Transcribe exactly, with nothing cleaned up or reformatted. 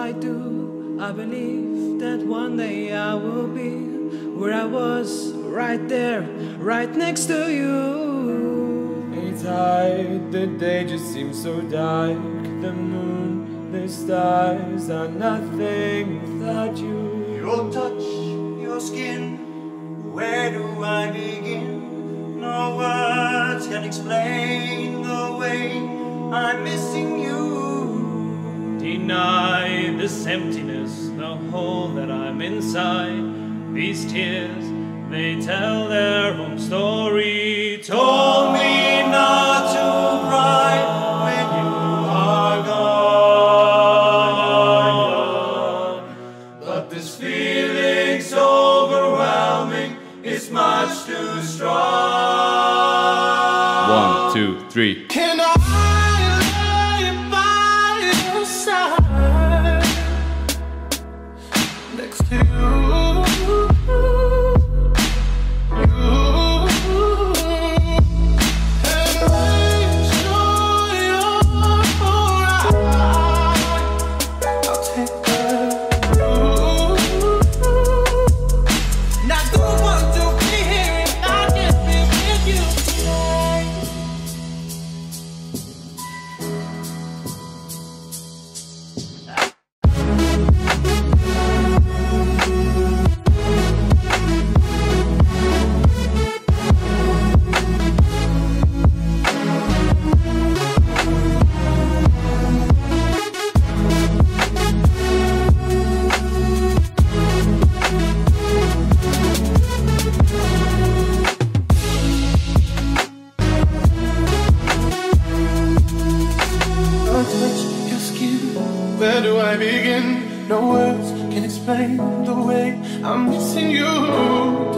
I do. I believe that one day I will be where I was, right there, right next to you. It's hard, the day just seems so dark. The moon, the stars are nothing without you. Your touch, your skin, where do I begin? No words can explain the way I'm missing you. Deny this emptiness, the hole that I'm inside. These tears, they tell their own story. Told me not to cry when you are gone. But this feeling's overwhelming, it's much too strong. One, two, three. Can I lay by your side next to you? Where do I begin? No words can explain the way I'm missing you.